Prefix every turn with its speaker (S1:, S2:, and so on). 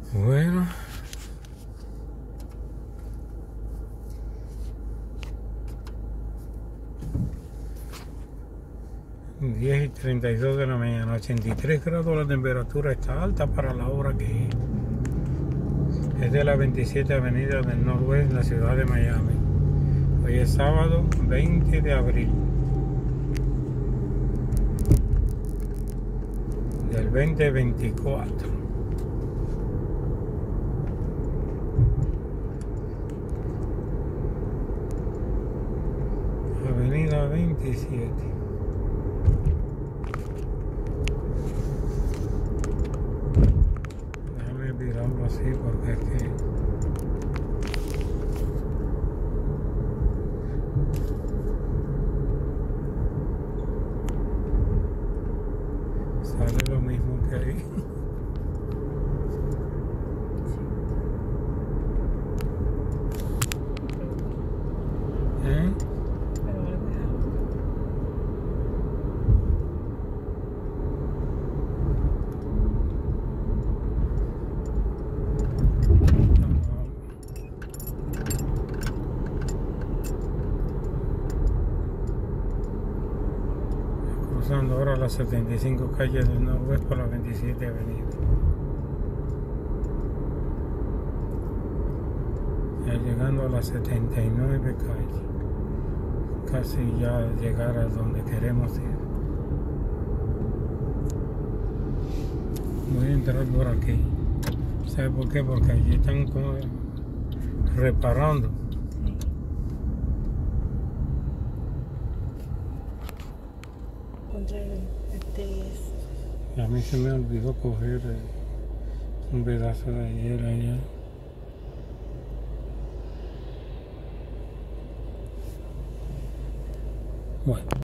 S1: Bueno, diez y 32 de la mañana, 83 grados la temperatura, está alta para la hora que es de la 27 Avenida del Norwest en la ciudad de Miami. Hoy es sábado 20 de abril del 2024. Avenida 27. Déjame virarlo así porque es que sale lo mismo que ahí. ¿Eh? Cruzando ahora las 75 calles del Norwest por la 27 Avenida. Ya llegando a las 79 calles. Casi ya llegar a donde queremos ir. Voy a entrar por aquí. ¿Sabe por qué? Porque allí están como reparando. Y a mí se me olvidó coger un pedazo de ayer allá. Bueno.